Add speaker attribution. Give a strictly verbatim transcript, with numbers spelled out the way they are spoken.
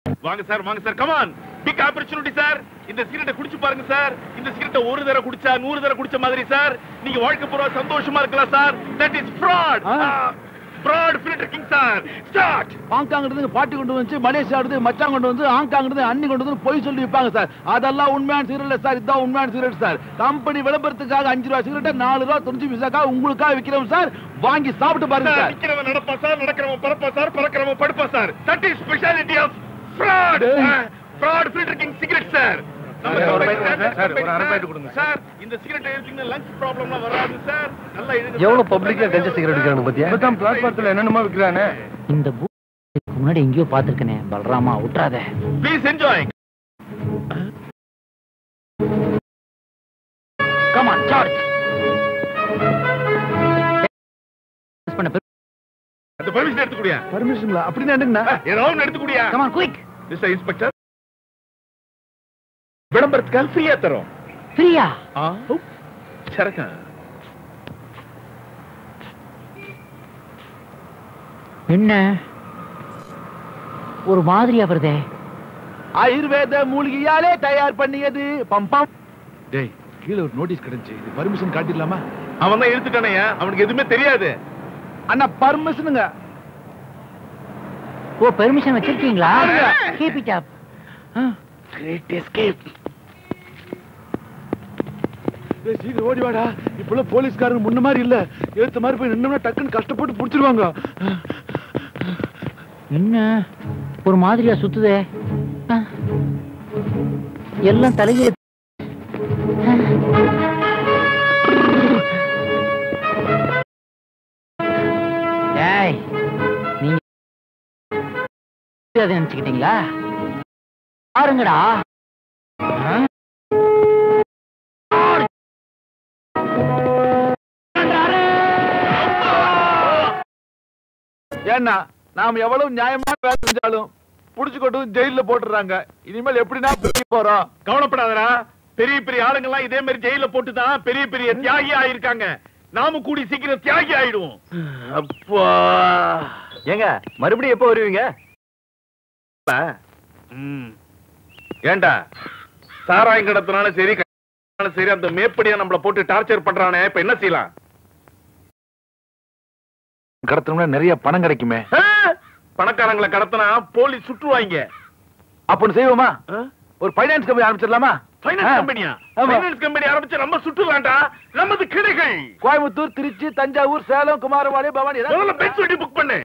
Speaker 1: வாங்க சார் வாங்க sir come on big opportunity sir இந்த சிகரெட்டை குடிச்சு பாருங்க சார் இந்த சிகரெட்டை ஒரு தடவை குடிச்சா நூறு தடவை குடிச்ச மாதிரி சார் நீங்க வாழ்க்கை பூரா சந்தோஷமா இருக்கலாம் sir that is fraud fraud filter king sir start
Speaker 2: Hong Kong இருந்து பாட்டி கொண்டு வந்து மலேசியா இருந்து மச்சான் கொண்டு வந்து ஹாங்காங் இருந்து அண்ணி கொண்டு வந்து பொய் சொல்லி விற்பாங்க சார் அதெல்லாம் உண்மையான சிகரெட் இல்ல சார் இதுதான் உண்மையான சிகரெட் சார் கம்பெனி விளம்பரத்துக்காக அஞ்சு ரூபாய் சிகரெட்டை நாலு ரூபாய் தொண்ணூத்தி பைசாக்காக உங்களுக்காக விற்கிறோம் சார் வாங்கி சாப்பிட்டு பாருங்க சார்
Speaker 1: விற்கிறவன் நடப்பா சார் நடக்கிறவன் பரப்பா சார் பறக்கிறவன் படுப்பா sir that is speciality of fraud fraud filter king cigarette sir sir ஒரு அரை பாக்கெட் கொடுங்க சார் இந்த சிகரெட் எடுத்தீங்கன்னா லங்ஸ் ப்ராப்ளம்லாம் வராது சார் நல்லா எழுதுங்க எவ்வளவு பப்ளிக்ல கஞ்ச சிகரெட் விக்கறானு பாத்தியா இப்பதான் பிளாட்ஃபார்ம்ல என்னென்னமா விக்கறானே
Speaker 3: இந்த முன்னாடி எங்கயோ பாத்துர்க்கனே பல்ராமா உட்றாதே
Speaker 1: please enjoy
Speaker 3: come on charge பண்ண
Speaker 1: அந்த பெர்மிஷன் எடுத்து குடியா
Speaker 2: பர்மிஷன்ல அப்படினா என்னங்கண்ணா
Speaker 1: ஏதோ ஒன்னு எடுத்து குடியா
Speaker 3: come on quick
Speaker 1: mister inspector விளம்பரத்துக்கு ஃப்ரீயா தரோம்
Speaker 3: ஃப்ரீயா
Speaker 1: ஆ சரக்கா
Speaker 3: என்ன ஒரு மாதிரியா வருதே
Speaker 2: ஆயுர்வேத மூலிகையாலே தயார் பண்ணியது பம்பம் டேய் கீழ ஒரு நோட்டீஸ் கிடைச்சு இது பர்மிஷன் காட்டிடலாமா
Speaker 1: அவன் தான் எடுத்துட்டானேயா அவனுக்கு எதுவுமே தெரியாது
Speaker 2: அண்ணா பர்மிஷனுங்க
Speaker 3: ஓ பெர்மிஷன் வச்சிருக்கீங்களா keep it up
Speaker 1: great escape
Speaker 2: டேய் சீக்கிரம் ஓடி வாடா இப்போல போலீஸ்காரங்க முன்ன மாதிரி இல்ல ஏத்த மாதிரி போய் நின்னோம்னா டக்குன்னு கஷ்டப்பட்டு புடிச்சிடுவாங்க
Speaker 3: என்ன ஒரு மாதிரியா சுத்துதே எல்லாம் தலையில டேய் நீங்க அதை நினைச்சுக்கிட்டீங்களா பாருங்கடா
Speaker 2: ஏன்னா நாம எவ்வளவு நியாயமான வேலை செஞ்சாலும் புடிச்சு கொண்டு ஜெயில போட்டுறாங்க இனிமேல் எப்படின்னா போறோம்
Speaker 1: கவலைப்படாதடா பெரிய பெரிய ஆளுங்க எல்லாம் இதே மாதிரி ஜெயில போட்டுதான் பெரிய பெரிய தியாகி ஆயிருக்காங்க நாம கூடி சீக்கிரம் தியாகி ஆயிடுவோம் அப்பா
Speaker 4: ஏங்க மறுபடியும் எப்போ வருவீங்க
Speaker 1: ஏண்டா சாராயம் கடத்தினாலும் சரி சரி அந்த மேப்படியா நம்மள போட்டு டார்ச்சர் பண்றானே இப்ப என்ன செய்யலாம்
Speaker 2: கடத்தணும்னா நிறைய பணம் கிடைக்குமே
Speaker 1: பணக்காரங்களை கடத்தினா போலீஸ் சுற்றுவாங்க
Speaker 2: அப்படி செய்வோமா ஒரு பைனான்ஸ் கம்பெனி ஆரம்பிச்சிடலாமா
Speaker 1: பைனான்ஸ் கம்பெனியா பைனான்ஸ் கம்பெனி ஆரம்பிச்சு நம்ம சுற்றுலாண்டா நமது கிளைகள்
Speaker 2: கோயம்புத்தூர் திருச்சி தஞ்சாவூர் சேலம் குமாரபாளையம் பவானி
Speaker 1: பென்சில் புக் பண்ணு